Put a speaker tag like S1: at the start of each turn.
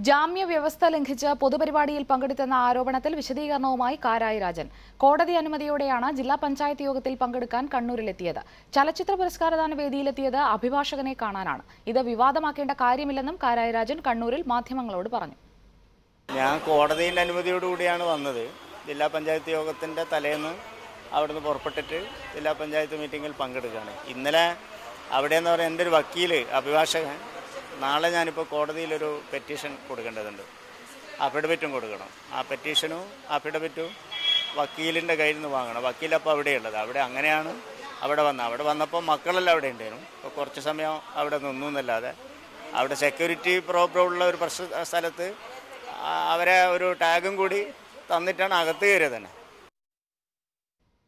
S1: ജാമ്യ വ്യവസ്ഥ ലംഘിച്ച് പൊതുപരിപാടിയിൽ പങ്കെടുത്തെന്ന ആരോപണത്തിൽ വിശദീകരണവുമായി കാരായി രാജൻ. കോടതി അനുമതിയോടെയാണ് ജില്ലാ പഞ്ചായത്ത് യോഗത്തിൽ പങ്കെടുക്കാൻ കണ്ണൂരിലെത്തിയത്. ചലച്ചിത്ര പുരസ്കാരദാന വേദിയിലെത്തിയത് അഭിഭാഷകനെ കാണാനാണ്. ഇത് വിവാദമാക്കേണ്ട കാര്യമില്ലെന്നും കാരായി രാജൻ കണ്ണൂരിൽ മാധ്യമങ്ങളോട് പറഞ്ഞു.
S2: ഞാൻ കോടതിയുടെ അനുമതിയോടുകൂടിയാണ് വന്നത്. ജില്ലാ പഞ്ചായത്ത് യോഗത്തിൻ്റെ തലേന്ന് അവിടുന്ന് പുറപ്പെട്ടിട്ട് ജില്ലാ പഞ്ചായത്ത് മീറ്റിങ്ങിൽ പങ്കെടുക്കുകയാണ്. ഇന്നലെ അവിടെയെന്ന് പറയുന്നത് എൻ്റെ ഒരു വക്കീൽ, അഭിഭാഷകൻ, നാളെ ഞാനിപ്പോൾ കോടതിയിലൊരു പെറ്റീഷൻ കൊടുക്കേണ്ടതുണ്ട്. അഫിഡവിറ്റും കൊടുക്കണം. ആ പെറ്റീഷനും അഫിഡവിറ്റും വക്കീലിൻ്റെ കയ്യിൽ നിന്ന് വാങ്ങണം. വക്കീലപ്പോൾ അവിടെയുള്ളത്. അങ്ങനെയാണ് അവിടെ വന്നപ്പോൾ മക്കളെല്ലാം അവിടെ ഉണ്ടായിരുന്നു. അപ്പോൾ കുറച്ച് സമയം അവിടെ നിന്നു എന്നല്ലാതെ അവിടെ സെക്യൂരിറ്റി പ്രോബ്ലം ഉള്ള ഒരു സ്ഥലത്ത് അവരെ ഒരു ടാഗും കൂടി തന്നിട്ടാണ് അകത്ത് കയറിയത് തന്നെ.